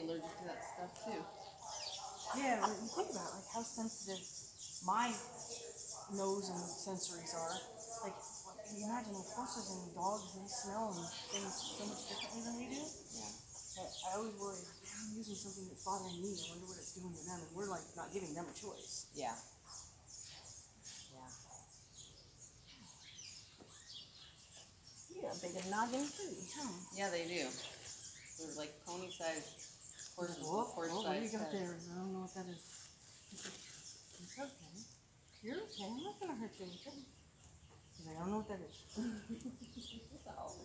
allergic to that stuff too. Yeah, when you think about like how sensitive my nose and sensories are. Like, you imagine like horses and dogs, they smell and things so much differently than we do. Yeah. But I always worry, I'm using something that's bothering me. I wonder what it's doing to them, and we're like not giving them a choice. Yeah. Yeah. Yeah, big and noggin too. Yeah, they do. They're like pony-sized horses. What do you got there? I don't know what that is. It's okay. You're okay. I'm not gonna hurt you anything. He's like, I don't know what that is. What the hell?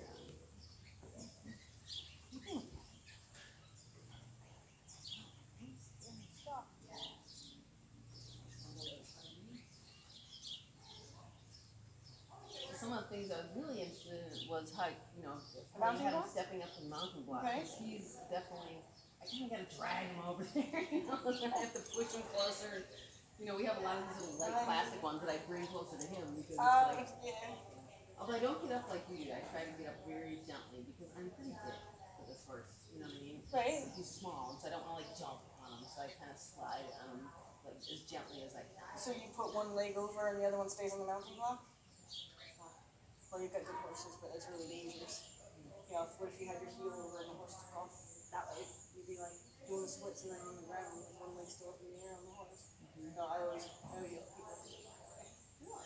Some of the things I was really interested in was how, how you had him stepping up to the mountain block. Okay. He's definitely, I kind of got to drag him over there, I have to push him closer. We have a lot of these little like plastic ones that I bring closer to him because it's like, although I don't get up like you do, I try to get up very gently because I'm pretty big for this horse, you know what I mean? Right. He's small, so I don't want to like jump on him, so I kind of slide on him like as gently as I can. So you put one leg over and the other one stays on the mounting block? Well, you've got good horses, but it's really dangerous. What if you had your heel over and the horse took off that way? You'd be like doing the splits and then on the ground with one leg still up in the air on the horse. No, I always know people do it that way.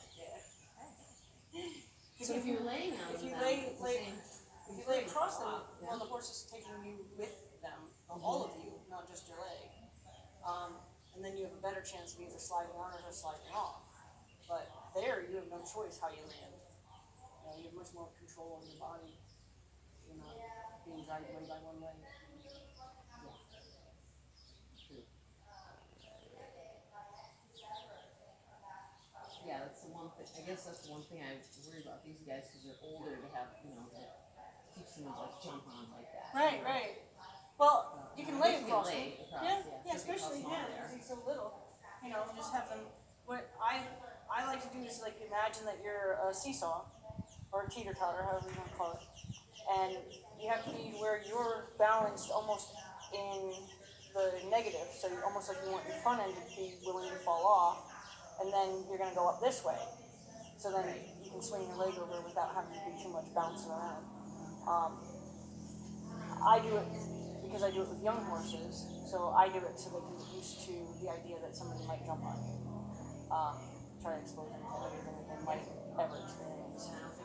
Yeah. So if you're laying on if you them, lay across them, well, the horse is taking you with them, all of you, not just your leg. And then you have a better chance of either sliding on or just sliding off. But there, you have no choice how you land. You have much more control of your body. You're not being dragged away by one leg. Yeah, that's the one thing. I guess that's the one thing I worry about these guys because they're older to have, to teach them to like jump on like that. Right. Well, you can lay across them. Yeah, especially because he's so little. Just have them. What I like to do is like imagine that you're a seesaw or a teeter-totter, however you want to call it, and you have to be where you're balanced almost in the negative. So you're almost like you want your front end to be willing to fall off, and then you're going to go up this way. So then you can swing your leg over without having to do too much bouncing around. I do it because I do it with young horses, so I do it so they can get used to the idea that somebody might jump on you. Try to expose them to everything that they might ever experience.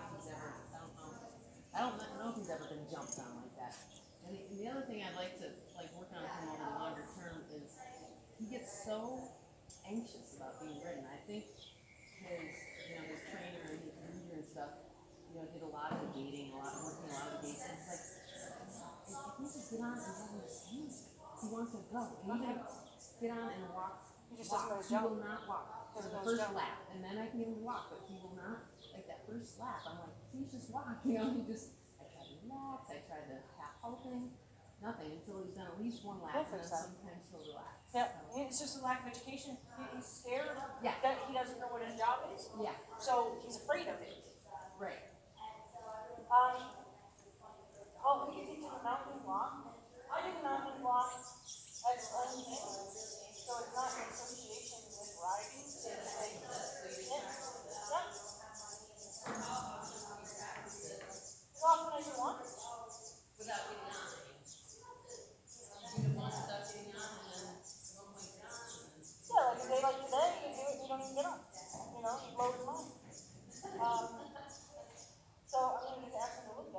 I don't know if he's ever been jumped on like that. And the other thing I'd like to work on him over the longer term is he gets so anxious about being ridden. I think his trainer and his leader and stuff, did a lot of the gating, working a lot of the gates. And it's like, if he just get on and have him stand, he wants to go. He get on and walk. He just doesn't know his He job. will not walk for the first lap, and then I can get him to walk, but he will not. Like that first lap, I'm like, please just walk. I tried to relax. I tried to half help him. Nothing until he's done at least one lap, and then sometimes he'll relax. Yeah, it's just a lack of education. He's scared that he doesn't know what his job is. Yeah. So he's afraid of it. Right. When you get to the mountain block, I do the mountain block as own thing. So it's not in association with riding. As often as you want. Without getting on. You want without getting on, and then one point get on. Yeah, like a day like today, you do it, you don't even get on. You load them on. So I'm going to get to ask him to look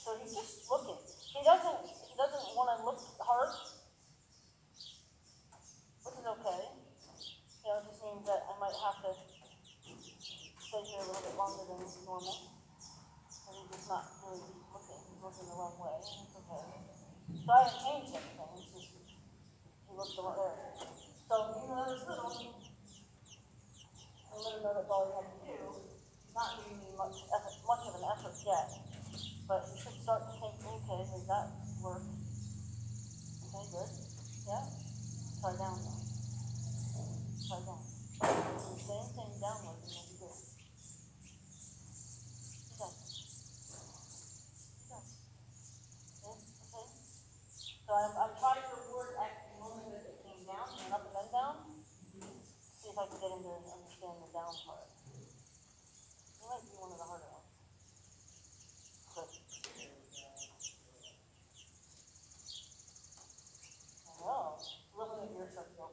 So he's just looking. He doesn't want to look hard, which is okay. You know, it just means that I might have to stay here a little bit longer than normal. And he's just not really looking. He's looking the wrong way, and it's okay. So I haven't changed anything. It's just he looks the wrong way. So even though it's little, I let him know that's all he had to do. He's not giving me much of an effort yet. But you should start to think, okay, does that work? Okay, good. Yeah? Try down now. Try down. Do the same thing downward and you'll be good. Yeah. Yeah. Okay? Okay? So I'm trying to reward at the moment that it came down and up and then down. See if I can get him to understand the down part. It might be one of the harder ones. But oh, looking at your circle.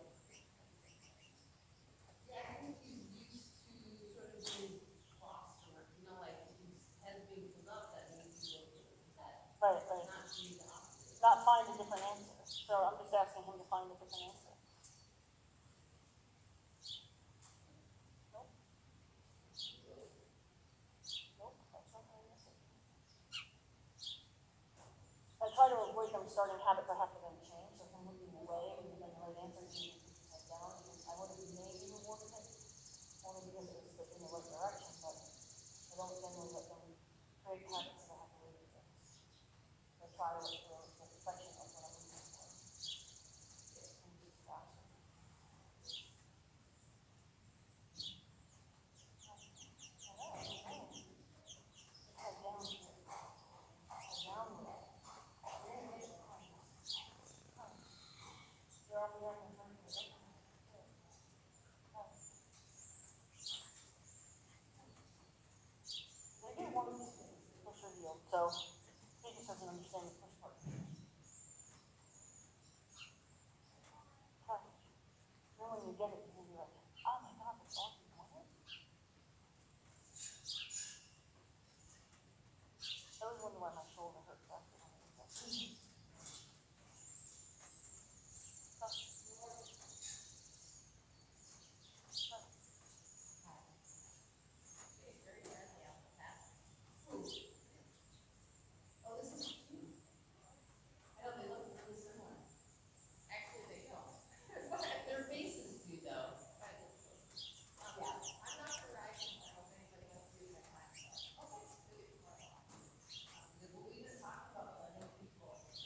Yeah, I think he's used to sort of being posture, you know, like his head being pulled up, that means he goes to his head. Right, right. Not to be the opposite. Not find a different answer. So I'm just asking him to find a different answer. Nope. Nope, that's not my answer. I try to avoid them starting habit by having them change. So if I'm looking away and then the right answer, you head down. I would have maybe rewarded it, only because it was in the right direction, but I don't generally let them create habits that I have to leave with them. I try to look for the perfection of what I'm looking for. And just faster. So he just doesn't understand the first part. Then when you get it, you'll be like, oh my God, that's all you wanted? I always wonder why my shoulder hurts after one of these. Oh, this is cute. I know they look really similar. Actually, they don't. Their faces do though. Yeah. I'm not sure I can help anybody else do that kind of stuff. Okay. What we were talking about letting people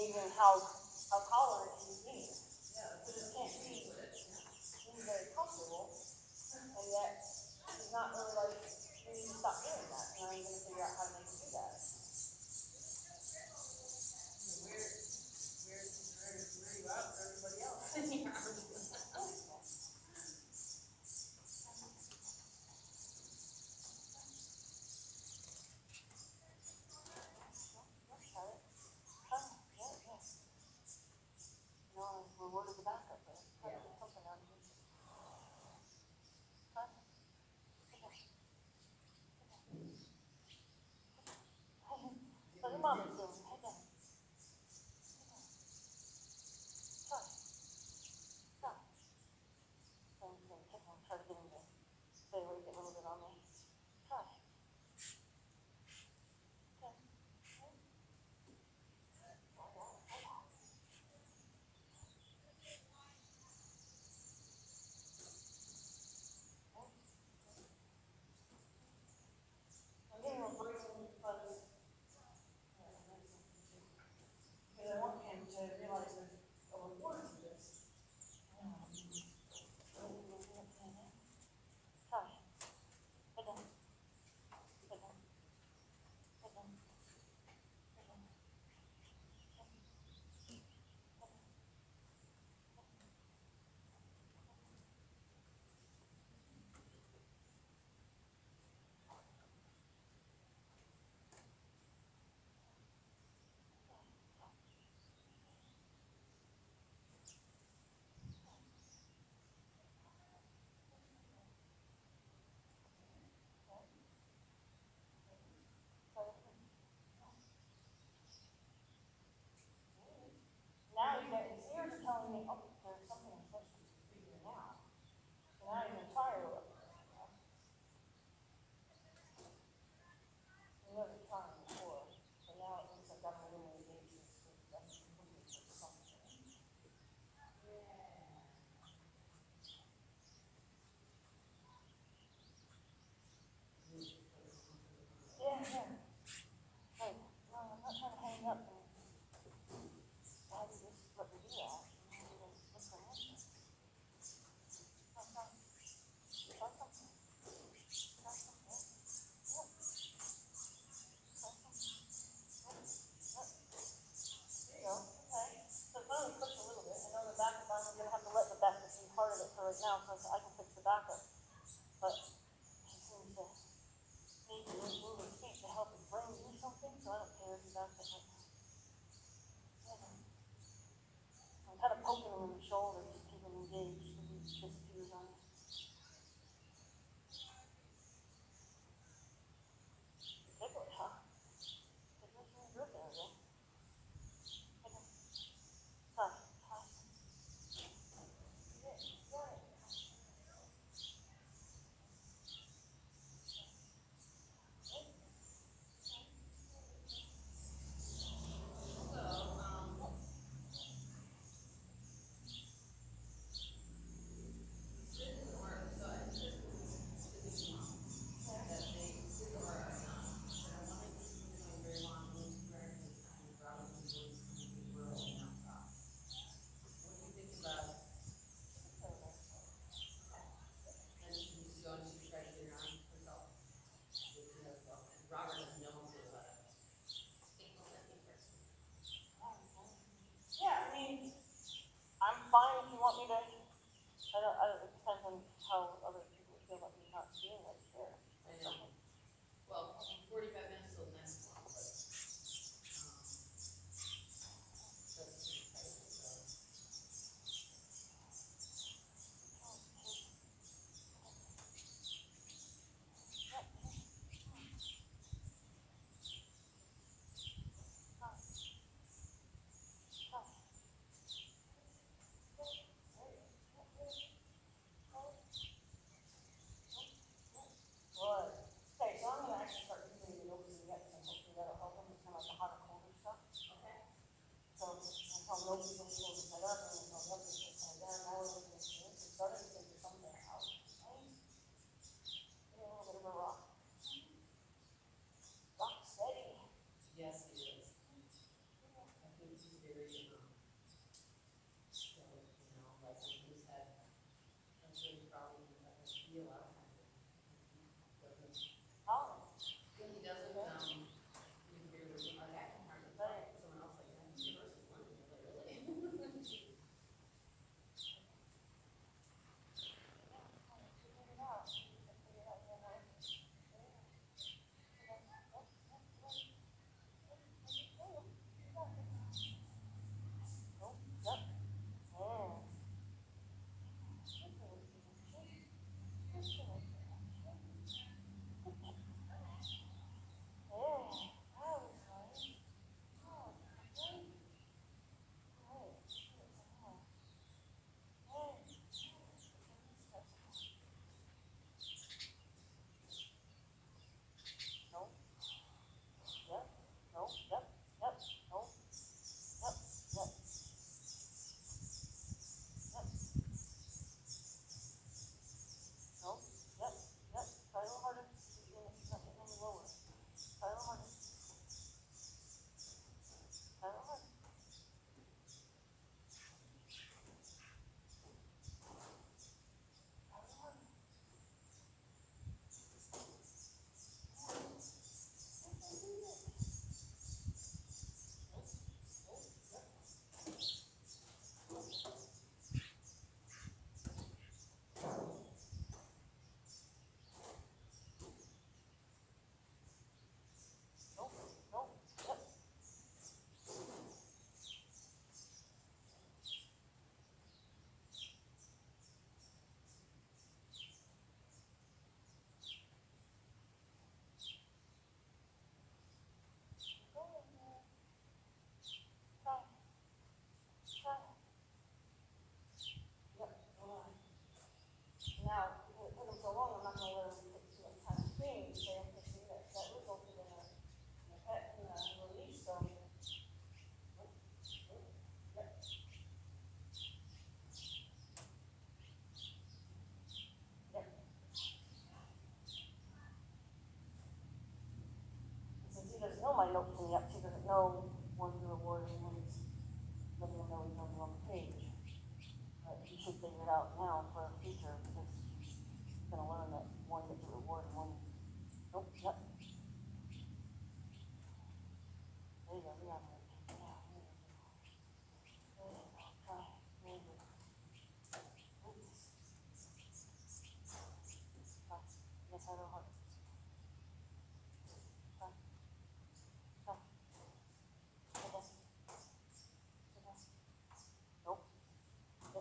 even how tolerant he's being. Because it can't be very comfortable, and yet he's not really like, we need to stop doing that, and I'm gonna figure out how to make him do that. Where are you out for everybody else? Reward of the backup, but try to get something out of it. What your mom is doing, hey down. Try. Try. So I'm gonna take one, try to get him to stay awake a little bit on me. Try. Okay. I'm getting a break because I want him to realize there's a reward for this. Try. Head down. Head down. Head down. Head down. Now you got his ears are telling me, oh, there's something I'm supposed to be figuring out. So now you're tired of it. You never tried before, so now it looks like I'm a little engaged. That's completely for something. Yeah, yeah. Hey, no, I'm not trying to hang up. Why did this let me do that? What's going on? Try something. Try something. Yep. Try something. Yep. There you go. Okay. So it only clicked a little bit. I know the backup, I'm gonna have to let the backup be part of it for right now, so I can fix the backup. But she seems to need to move his feet to help his brain do something, so I don't care if he's acting right now. I'm kind of poking him in the shoulder, just keep him engaged, and he disappears on me. Ticklish, huh? Ticklish in the grip area. Okay. Hi. Hi. Yeah, right. Yeah, I mean, I'm fine if you want me to, it depends on how other people feel about me not being right there. I know. Well, 45 minutes till the next one, but, that's pretty tight, so. Good. Okay, so I'm gonna actually start using the open yet, and hopefully that'll help him, it's kind of like the hot and colder stuff. Okay. So, I'll tell him nobody's gonna close his head up, and then I'll help him put his head down, now we're looking at this, it started to figure something out, right? Give me a little bit of a rock. Rock steady. Yes, it is. I think he's very note from the he doesn't know one's reward and one's letting him know he's on the wrong page. But he should figure it out now for the future because he's gonna learn that one gets a reward and one, nope, yep. There you go, yeah. Yes, I know how. Nope. Yep.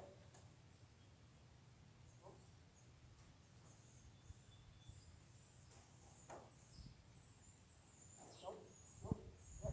Nope. Nope. Nope. Yep.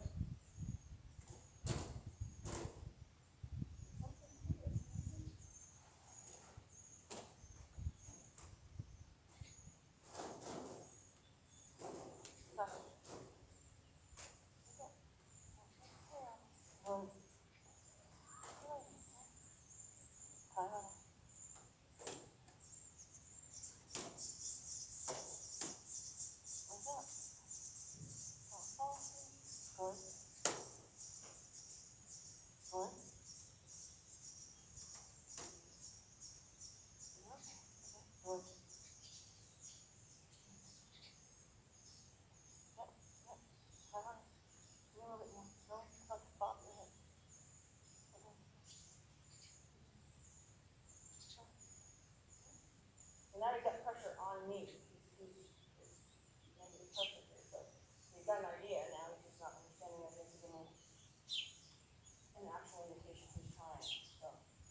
Now he's got pressure on me. He's negative pressure here, so he's got an idea now. He's just not understanding that this is an actual indication he's trying. So.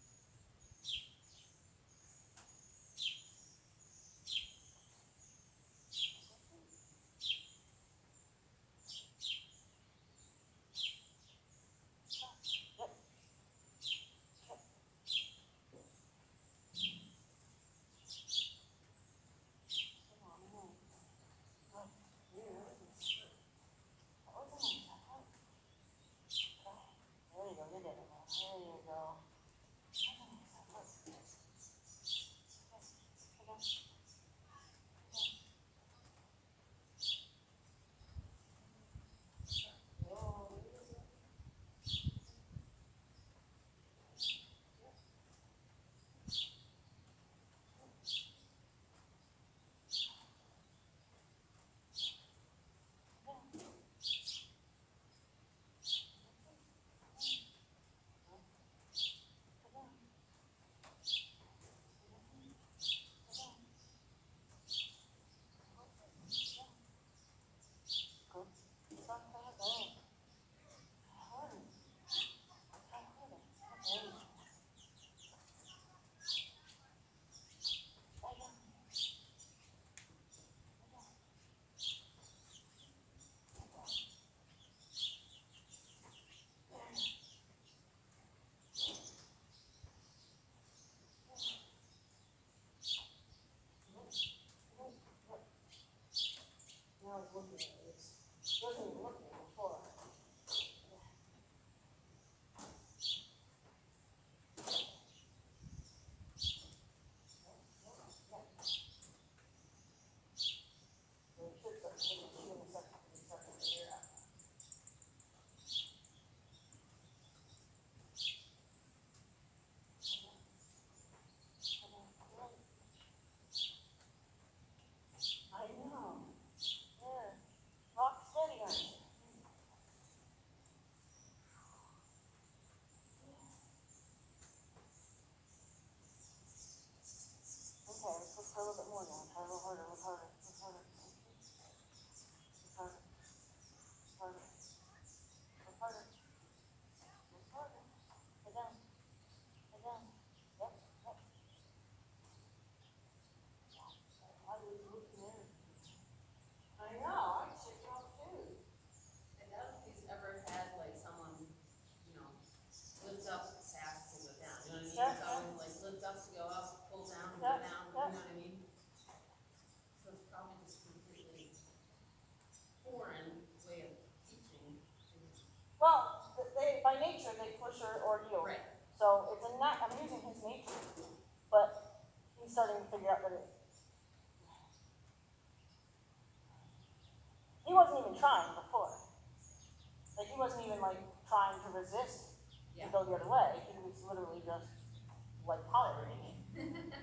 A little bit more now. Try a little harder, a little harder, a little harder. Harder. Harder. Harder. Harder. Harder. Head down. Head down. Yep. Yep. I was looking there. I know. I should go too. I doubt if he's ever had like someone, you know, lift up fast to go down. You know what I mean? Yeah. It's always like lift up to go up, pull down, go down. You know what I mean? So it's probably just completely foreign way of teaching. Well, they by nature they push or yield. Right. So it's a I'm using his nature, but he's starting to figure out that he wasn't even trying before. wasn't even like trying to resist Yeah. to go the other way. He was literally just like tolerating it.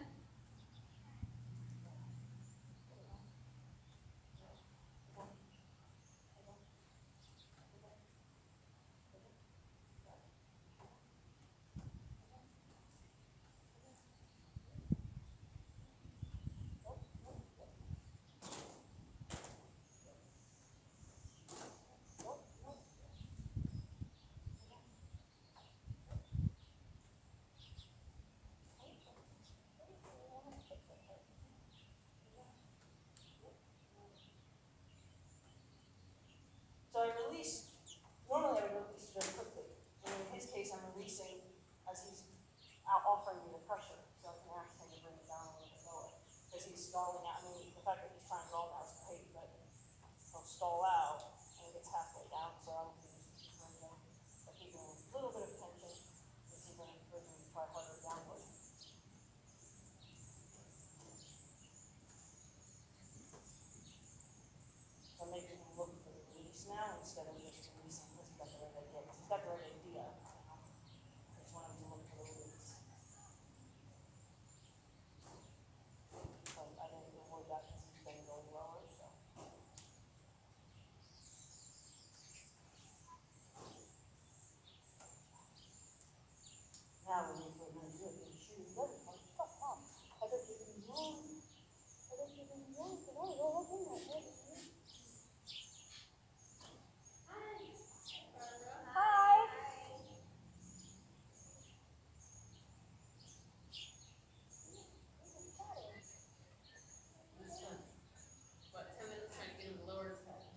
So I release, normally I would release very quickly. And in his case, I'm releasing as he's out offering me the pressure, so I can ask him to bring it down a little bit lower. Because he's stalling out. I mean, the fact that he's trying to roll now is great, but he'll stall out and it gets halfway down, so I don't think he's bringing him. But keeping a little bit of tension, is he going to bring him try harder downward. So making him look for the release now instead of just releasing because he's got the right idea. He's got the right idea. I just want him to look for the release. So I didn't avoid that because he's been going lower. So. Now we need to do it. Shoot, stop, Mom. I bet you can run. I bet you can run. Can I roll up in that? Hi. What, 10 minutes trying to get him to lower his head?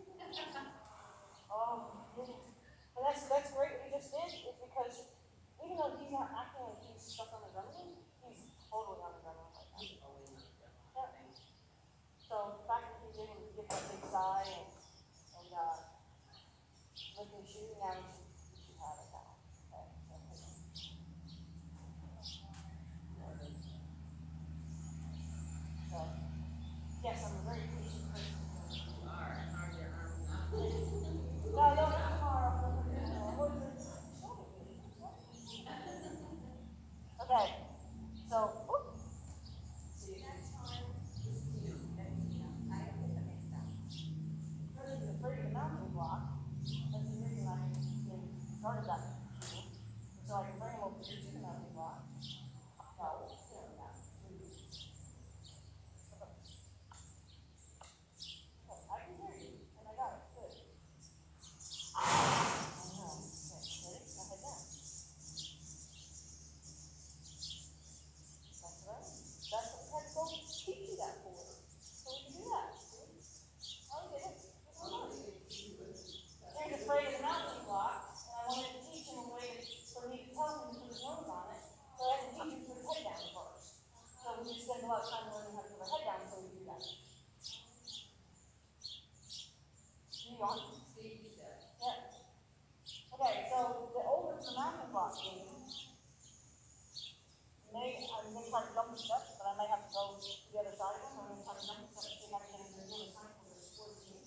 Oh, yeah. And that's great what he just did, is because even though he's not acting like he's stuck on adrenaline, he's totally on adrenaline right now. He's always on the Yeah. So the fact that he's able to get that big sigh and lick his shoe, now he should have it now. Okay. So, yes, I'm a very patient person. You are. How are your arms now? No, not tomorrow. Okay, so, whoop. Afraid of the mountain block. That's the reason I started that shooting. So I can bring him over here to the mountain block. No, yeah. Okay, I can hear you, and I got it. Good. I know. Okay, ready? Now head down. That's right. That's what we had to go teach you that for. So we can do that. See? Oh, you did it. He's afraid of the mountain block, and I wanted to teach him a way for me to tell him to put his nose on it, so I had to teach him to put his head down first. So we spend a lot of time learning how to put our head down, so we do that. You on? Yeah. Okay, so the older the mountain block game, I'm going to try to jump the steps, but I might have to go to the other side of them. I'm going to try to jump the steps, see if I can get into the other side for the sport team.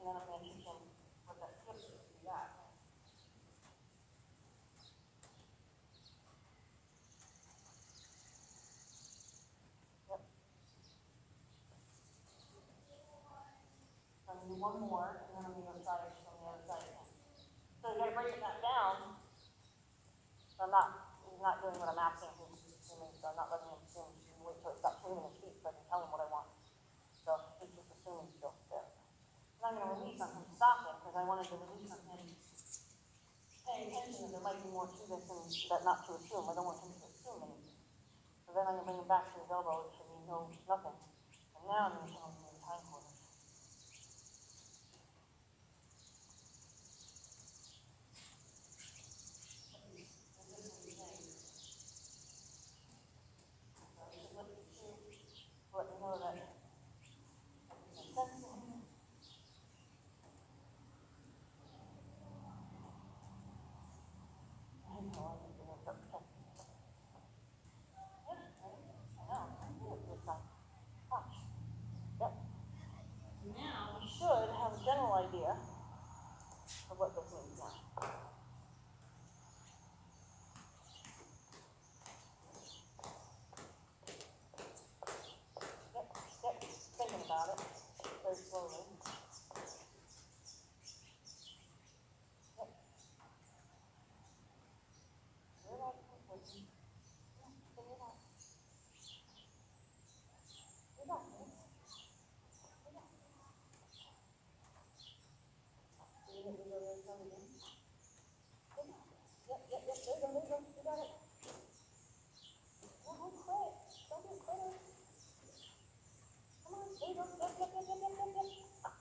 then I'm gonna teach him what that skip is to do that. Yep. So I'm gonna do one more, and then I'm gonna go try it from the other side again. So you gotta break that down. So he's not doing what I'm asking him to assuming, so I'm not letting him assume. He's wait till it's got 3 minutes feet so I can tell him what I want. So he's just assuming still there. And I'm gonna release on him stopping, because I wanted to release on him paying attention that there might be more to this and that not to assume. I don't want him to assume anything. So then I'm gonna bring him back to his elbow, so he knows nothing. And now I'm gonna tell him to time quarters. Let me know that makes sense to him. I know I need to make up protect. Yeah, I know. I knew it this time. Watch. Yep. Now, You should have a general idea of what this means now. Yep. Thinking about it very slowly. Yep. Realize what's with you. Yeah, figure it out. You got this. You got this. You get me over there again? Yep. There you go. You got it. Don't quit. Don't be a quitter. Come on, there you go. Yep.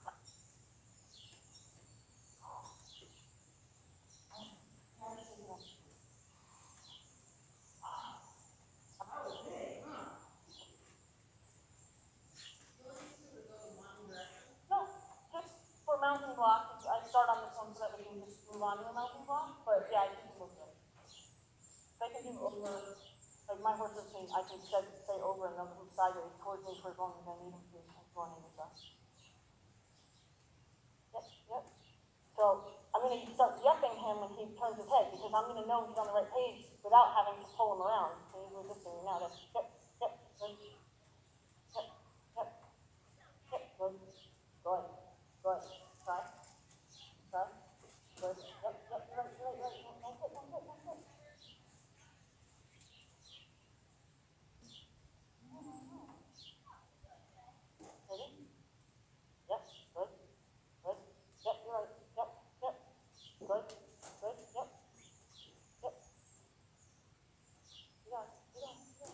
No, just for mountain block, I start on this one so that we can just move on to a mountain block, but yeah, I can do both of them. I can do over, like my horse is saying, I can stay over and then move sideways towards me for as long as I need him to, and go on either side. Yep. So I'm going to start yupping him when he turns his head, because I'm going to know he's on the right page without having to pull him around. So he's resisting me now. That's yep. Good. Try. Good. Yep. Right. Don't quit. Ready? Yep. Good. Yep, you're right. Yep. Good. Yep. You got it.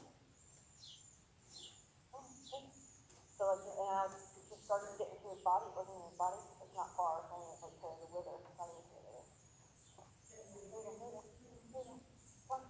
So like, and I was just starting to get into his body. It wasn't in his body. It's not far. It's only like the wither. It's not even the wither. Here you go. One.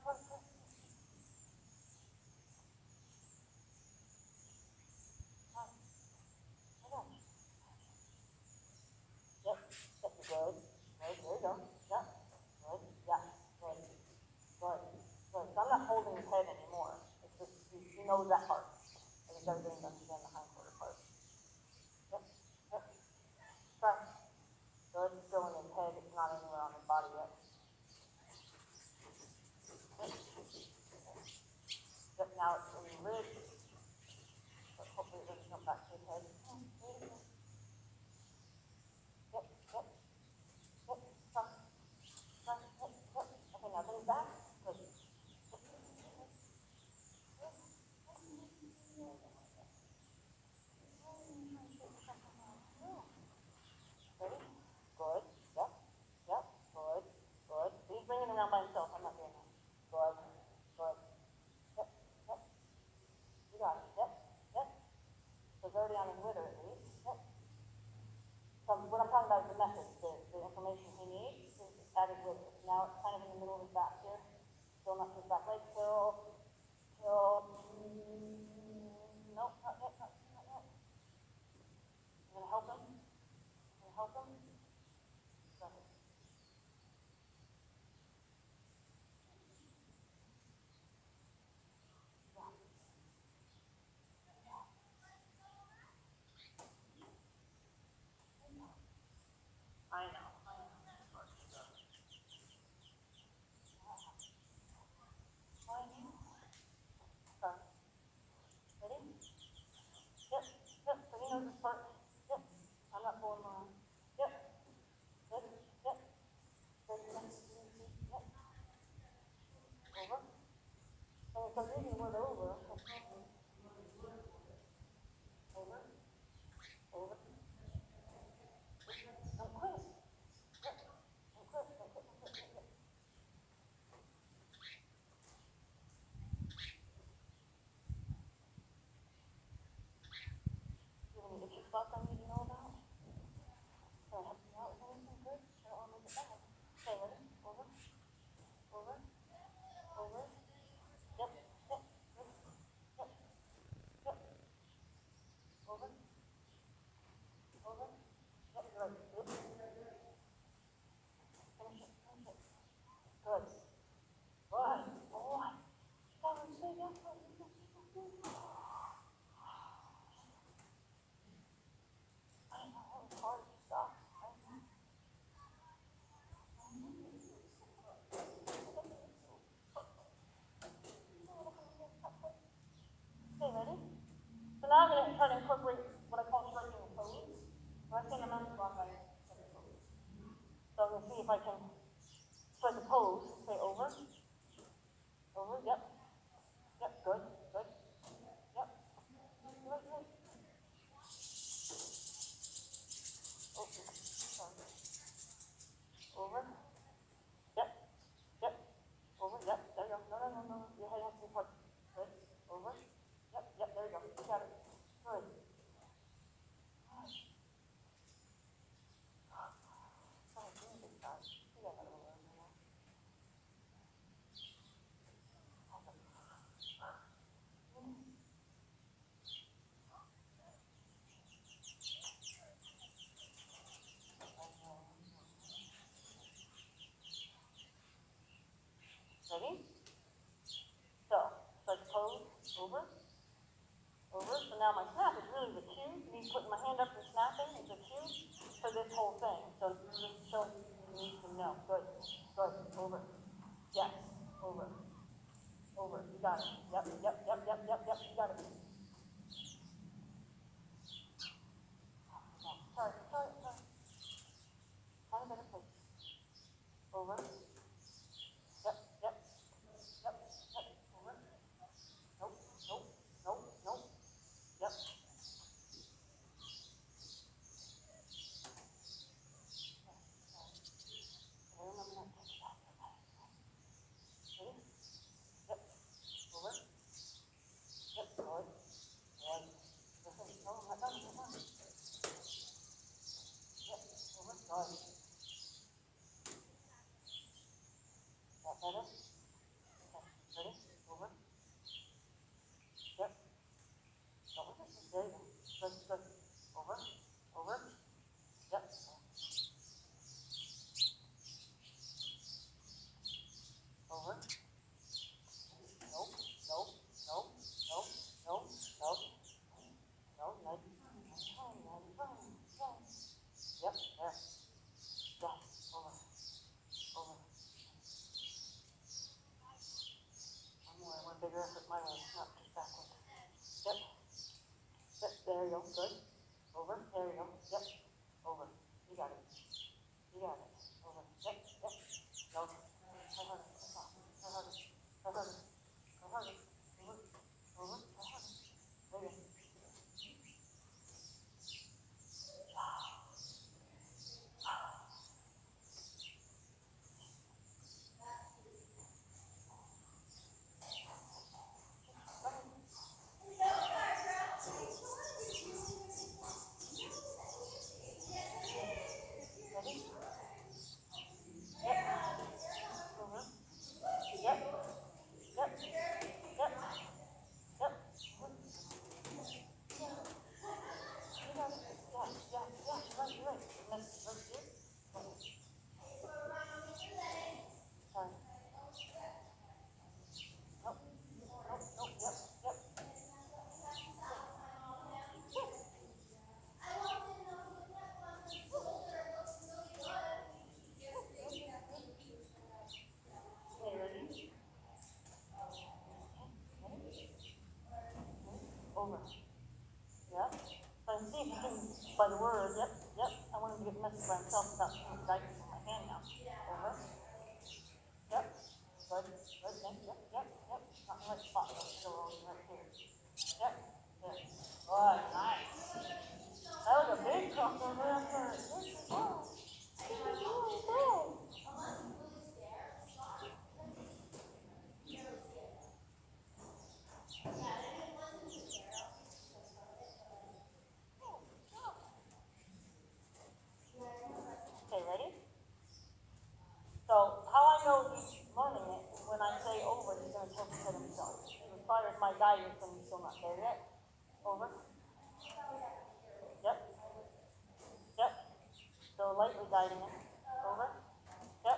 Yep. Good. There you go. Yep. Good. Yeah. Good. So I'm not holding his head anymore. It's just, he knows that part. I think everything's understand the hindquarter part. Yep. Try. Good. Still in his head. It's not anywhere on his body yet. Yep. Now it's in the rib. But hopefully it doesn't come back to his head. Yep. Try. Okay, now bring it back. Good. Ready? Good. Yep. Good. He's bringing it around by himself. I'm not doing that. Good. Yep. You got it. Yep. So it's already on his litter at least. Yep. So what I'm talking about is the message, the information he needs is at his litter. Now it's kind of in the middle of his back here. Still not his back leg. Nope, not yet. I'm gonna help him. So, no. Your head has to be touched. Good. Over. Yep, yep, there you go. You got it. Good. Oh, big guy. You got that over there now. Ready? So, start to pose, over, over. So now my snap is really the cue. Me putting my hand up and snapping is the cue for this whole thing. So just show me to know. Good, good, over. Yes, over, over. You got it. Yep, yep, yep, yep, yep, yep. You got it. Sorry. Find a better place. Over. Yep, yep, yep, yep. Over. Nope, nope, nope, nope. Yep. I remember that. Ready? Yep. Over. Yep. Good. Good. No, I'm not done. Yep. Over. Good. That better? Okay. Ready? Over. Yep. Don't look at me. There you go. Good, good. Over. Over. Yep. Over. Nope. Nope. Nope. Nope. Nope. Nope. No, nice. Yep, there. Yeah, over. Over. One more. I want bigger effort my way, not just backward. Yep. Yep, there you go. Good. Over. There you go. Yep. Over. You got it. You got it. Over. Yep. Yep. No. Try harder. Try harder. Try harder. Try harder. Over. Over. Try harder. There you go. Ready? Yep. Over. Yep. Yep. Yep. Yep. You got it. Yeah. You're right. Next, right here. Sorry. Nope. Nope. Yep. Yep. Okay, ready? Over. Yep. So I see if you can, by the word, yep. I want him to get the message by himself without being guidance from my hand now. Over. Yep. Good. Yep. Not in the right spot. Still always right here. Yep. There. Good. Nice. That was a big crossover effort. Okay, ready? So how I know he's learning it is when I say over, he's going to tilt his head himself. It requires my guidance and he's still not there yet. Over. Yep. So lightly guiding him. Over. Yep.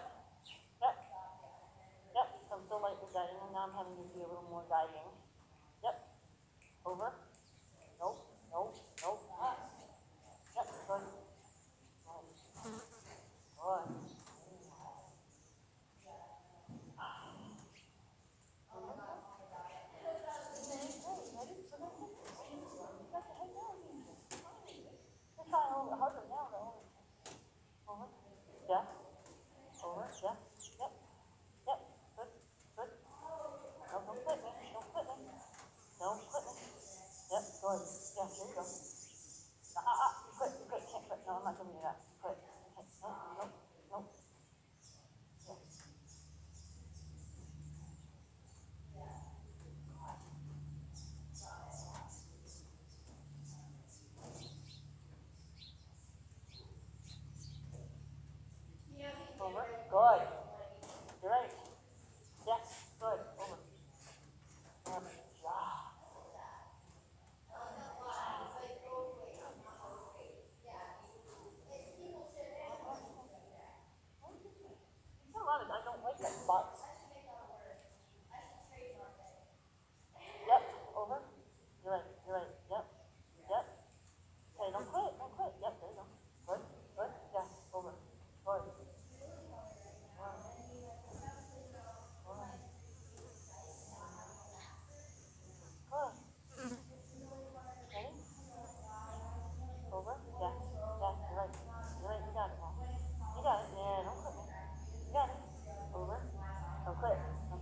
So I'm still lightly guiding him. Now I'm having to be a little more guiding. Yep. Over. Nope. Yep. Good. Good. You're trying a little bit harder now, though. Over. Yeah. Over. Yeah. Yep. Good. No, don't quit me. Don't quit me.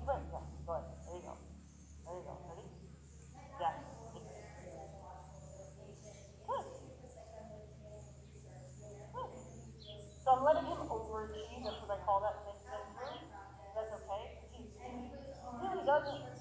Right, yeah, go ahead. There you go. There you go. Ready? Yeah. Good. Good. So I'm letting him overachieve. That's what I call that mid-mid group. That's okay. He really doesn't